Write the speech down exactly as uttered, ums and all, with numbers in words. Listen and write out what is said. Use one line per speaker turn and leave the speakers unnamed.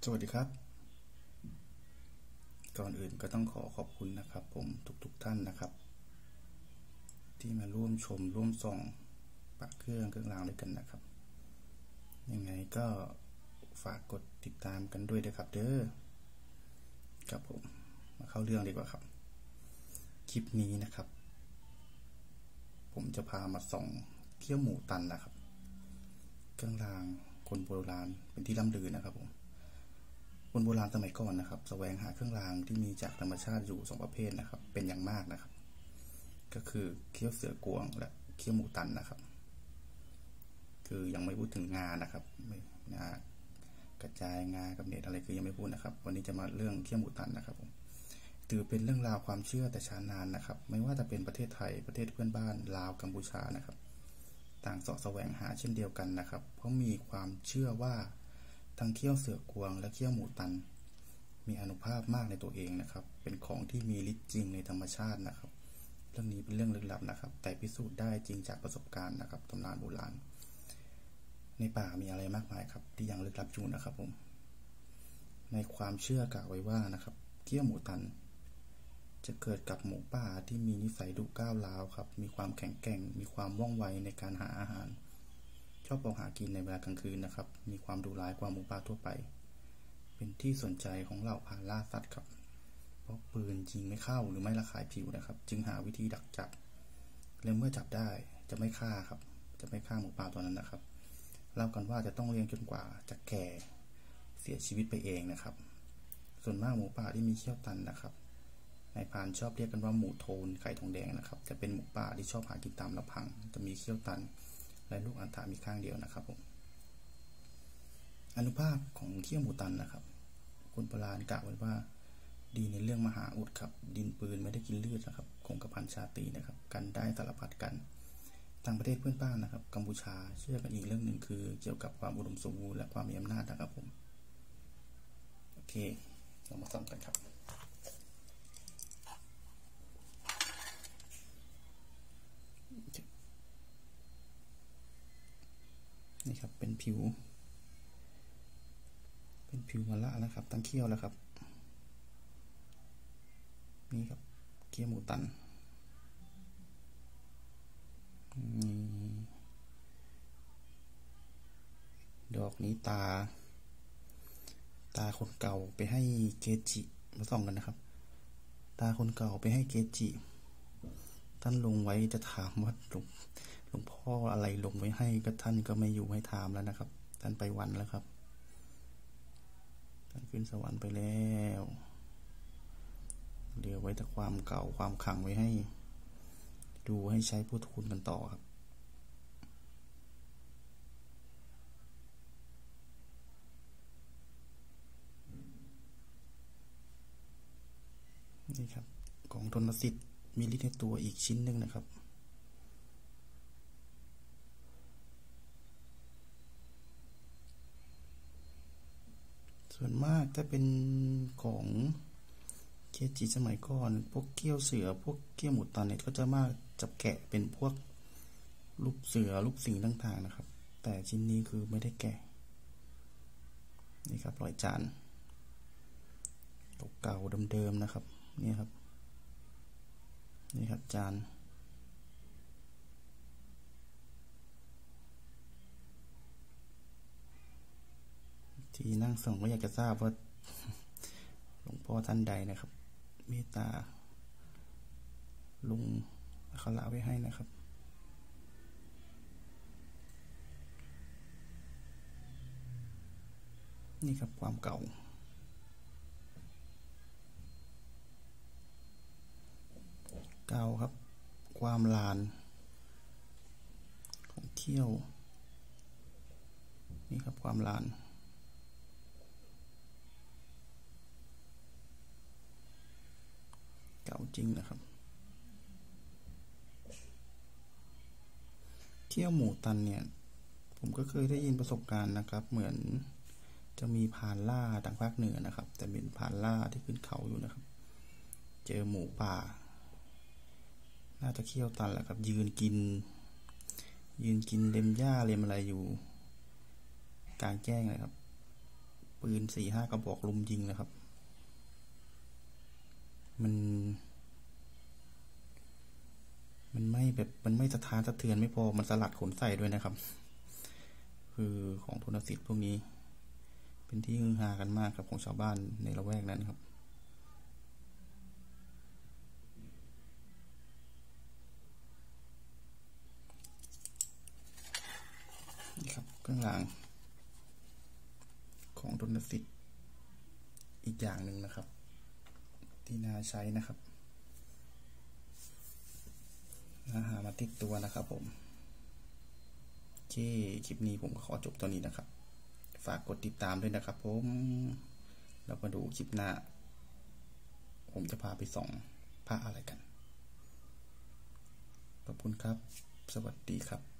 สวัสดีครับก่อนอื่นก็ต้องขอขอบคุณนะครับผมทุกๆท่านนะครับที่มาร่วมชมร่วมส่องปะเครื่องเครื่องรางด้วยกันนะครับยังไงก็ฝากกดติดตามกันด้วยนะครับเด้อครับผมมาเข้าเรื่องดีกว่าครับคลิปนี้นะครับผมจะพามาส่องเขี้ยวหมูตันนะครับเครื่องรางคนโบราณเป็นที่ล่ำลือนะครับผมคนโบราณสมัยก่อนนะครับแสวงหาเครื่องรางที่มีจากธรรมชาติอยู่สองประเภทนะครับเป็นอย่างมากนะครับก็คือเขี้ยวเสือกวงและเขี้ยวหมูตันนะครับคือยังไม่พูดถึงงานะครับงากระจายงากำเนิดอะไรคือยังไม่พูดนะครับวันนี้จะมาเรื่องเขี้ยวหมูตันนะครับผมถือเป็นเรื่องราวความเชื่อแต่ช้านานนะครับไม่ว่าจะเป็นประเทศไทยประเทศเพื่อนบ้านลาวกัมพูชานะครับต่างเสาะแสวงหาเช่นเดียวกันนะครับเพราะมีความเชื่อว่าทั้งเขี้ยวเสือกวงและเขี้ยวหมูตันมีอานุภาพมากในตัวเองนะครับเป็นของที่มีฤทธิ์จริงในธรรมชาตินะครับเรื่องนี้เป็นเรื่องลึกลับนะครับแต่พิสูจน์ได้จริงจากประสบการณ์นะครับตำนานโบราณในป่ามีอะไรมากมายครับที่ยังลึกลับอยู่นะครับผมในความเชื่อกล่าวไว้ว่านะครับเขี้ยวหมูตันจะเกิดกับหมูป่าที่มีนิสัยดุก้าวร้าวครับมีความแข็งแกร่งมีความว่องไวในการหาอาหารชอบออกหากินในเวลากลางคืนนะครับมีความดุร้ายกว่าหมูป่าทั่วไปเป็นที่สนใจของเหล่าพรานล่าสัตว์ครับเพราะปืนยิงไม่เข้าหรือไม่ระคายผิวนะครับจึงหาวิธีดักจับและเมื่อจับได้จะไม่ฆ่าครับจะไม่ฆ่าหมูป่าตัวนั้นนะครับเล่ากันว่าจะต้องเลี้ยงจนกว่าจะแก่เสียชีวิตไปเองนะครับส่วนมากหมูป่าที่มีเขี้ยวตันนะครับนายพรานชอบเรียกกันว่าหมูโทนไข่ทองแดงนะครับจะเป็นหมูป่าที่ชอบหากินตามลำพังจะมีเขี้ยวตันและลูกอัณฑะมีข้างเดียวนะครับผมอานุภาพของเขี้ยวหมูตันนะครับคนโบราณกล่าวไว้ว่าดีในเรื่องมหาอุดครับดินปืนไม่ได้กินเลือดนะครับคงกระพันชาตรีนะครับกันได้สารพัดกันต่างประเทศเพื่อนบ้านนะครับกัมพูชาเชื่อกันอีกเรื่องหนึ่งคือเกี่ยวกับความอุดมสมบูรณ์และความมีอำนาจนะครับผมโอเคเรามาส่องกันครับนี่ครับเป็นผิวเป็นผิวมะละนะครับตั้งเขี้ยวแล้วครับนี่ครับเขี้ยวหมูตันดอกนี้ตาตาคนเก่าไปให้เกจิมาส่องกันนะครับตาคนเก่าไปให้เกจิท่านลงไว้จะถามว่าหลวงหลวงพ่ออะไรลงไว้ให้ก็ท่านก็ไม่อยู่ให้ถามแล้วนะครับท่านไปวันแล้วครับท่านขึ้นสวรรค์ไปแล้วเหลือไว้แต่ความเก่าความขลังไว้ให้ดูให้ใช้พุทธคุณกันต่อครับนี่ครับของทนสิทธิ์มีฤทธิ์ในตัวอีกชิ้นหนึ่งนะครับส่วนมากถ้าเป็นของเกจิสมัยก่อนพวกเกี้ยวเสือพวกเกี้ยวหมูตันเนี่ยก็จะมากจับแกะเป็นพวกรูปเสือรูปสิ่งต่างๆนะครับแต่ชิ้นนี้คือไม่ได้แกะนี่ครับรอยจานเก่าๆเดิมๆนะครับนี่ครับนี่ครับจานที่นั่งส่องก็อยากจะทราบว่าหลวงพ่อท่านใดนะครับเมตตาลุงเขาละไว้ให้นะครับนี่ครับความเก่าเก่าครับความลานของเขี้ยวนี่ครับความลานเก่าจริงนะครับเขี้ยวหมูตันเนี่ยผมก็เคยได้ยินประสบการณ์นะครับเหมือนจะมีพรานล่าทางภาคเหนือนะครับแต่เป็นพรานล่าที่ขึ้นเขาอยู่นะครับเจอหมูป่าน่าจะเขี้ยวตันแหละครับยืนกินยืนกินเล็มหญ้าเล็มอะไรอยู่กลางแจ้งเลยครับปืนสี่ห้ากระบอกลุมยิงนะครับมันมันไม่แบบมันไม่สะท้านสะเทือนไม่พอมันสลัดขนใส่ด้วยนะครับคือของทนสิทธิ์พวกนี้เป็นที่ฮือฮากันมากครับของชาวบ้านในละแวกนั้นครับนี่ครับเครื่องรางของทนสิทธิ์อีกอย่างหนึ่งนะครับที่น่าใช้นะครับน่าหามาติดตัวนะครับผมโอเคคลิปนี้ผมก็ขอจบตัวนี้นะครับฝากกดติดตามด้วยนะครับผมแล้วมาดูคลิปหน้าผมจะพาไปส่องพระอะไรกันขอบคุณครับสวัสดีครับ